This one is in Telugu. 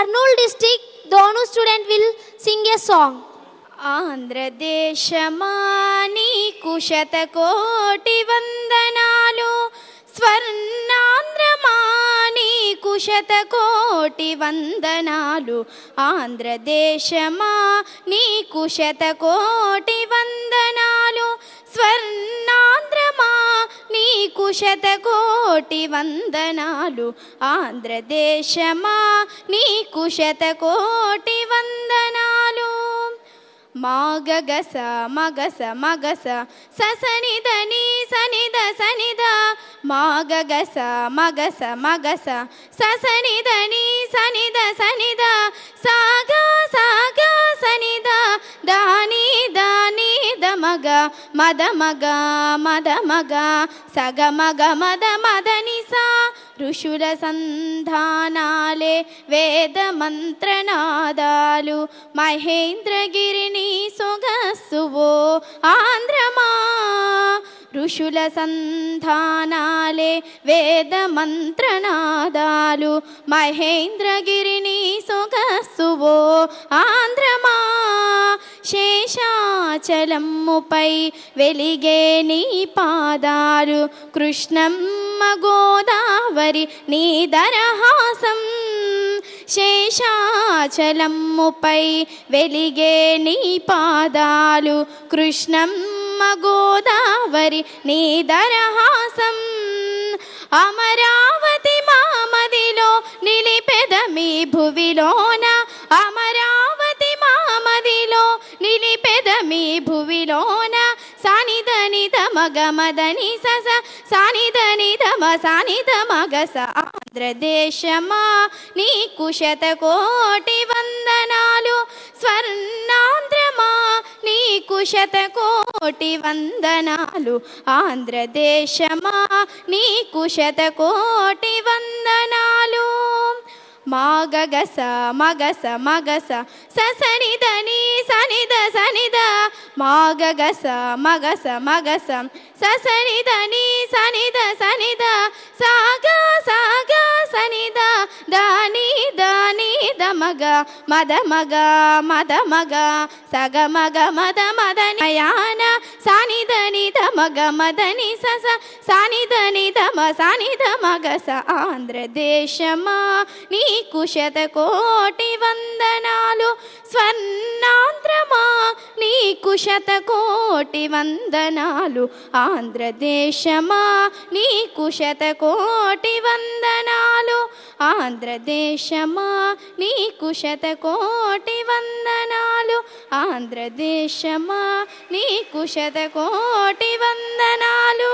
Kurnool district, Dhone student will sing a song. ఆంధ్రదేశమా నీకు శతకోటి వందనాలు, స్వర్ణాంధ్రమా నీకు శతకోటి వందనాలు. ఆంధ్రదేశమా నీకు శతకోటి వందనాలు, స్వర్ణాంధ్రమా నీకు శతకోటి వందనాలు. ఆంధ్రదేశమా నీకు శతకోటి వందనాలు. మాగగస మగస మగస ససనిద నీ సనిద సనిద, మాగగస మగస మగస ససనిద నీ సనిద సనిద, సాగ సాగ సనిద దాని దాని దమగ మద మగ మద మగ సగ మగ మద మద నిసా. ఋషుల సంధానాలే వేద మంత్రనాదాలు, మహేంద్రగిరిని సొగస్సువో ఆంధ్రమా. ఋషుల సంధానాలే వేద మంత్రనాదాలు, మహేంద్రగిరిని సొగస్సువో ఆంధ్రమా. శేషాచలమ్ముపై వెలిగే నీ పాదాలు, కృష్ణమ్మ గోదావరి నీ దరహాసం. శేషాచలమ్ముపై వెలిగే నీ పాదాలు, కృష్ణమ్మ గోదావరి నీ దరహాసం. అమరావతి మామదిలో నిలిపెద మీ భువిలోన, అమరావతి మామదిలో నిలిపెద మీ భువిలోన. సానిదని మగ మదని సస సానిదని మ సానిద మగస. ఆంధ్రదేశమా నీకు శతకోటి వందనాలు, స్వర్ణాంధ్రమా నీకు శతకోటి వందనాలు. ఆంధ్రదేశమా నీకు శతకోటి వందనాలు. మాగగస మగస మగస ససనిద నీ సనిద సనిద, మాగగస మగస మగస ససనిద నీ సనిద సనిద, సాగ సాగ సనిద దాని దాని దమగ మద మగ మద మగ సగ మగ మద మద నయాన. సానిద నిద మగ మదని సస సానిద నిద మ సానిద మగస. ఆంధ్రదేశమా నీకు శతకోటి వందనాలు, స్వర్ణాంధ్రమా నీకు శతకోటి వందనాలు. ఆంధ్రదేశమా నీకు శతకోటి వందనాలు. ఆంధ్రదేశమా నీకు శతకోటి వందనాలు. ఆంధ్రదేశమా నీకు శతకోటి వందనాలు.